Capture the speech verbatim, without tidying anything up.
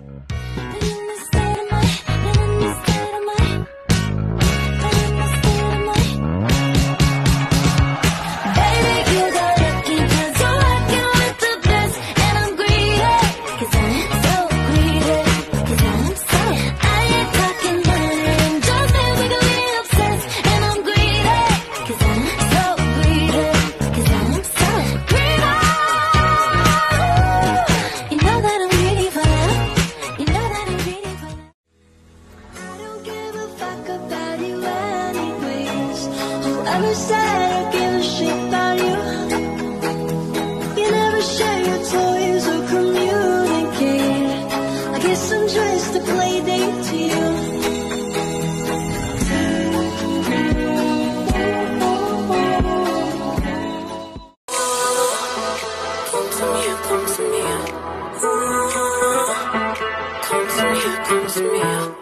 Never said I give a shit about you. You never share your toys or communicate. I guess I'm just a play date to you. Come to me, come to me. Come to me, come to me.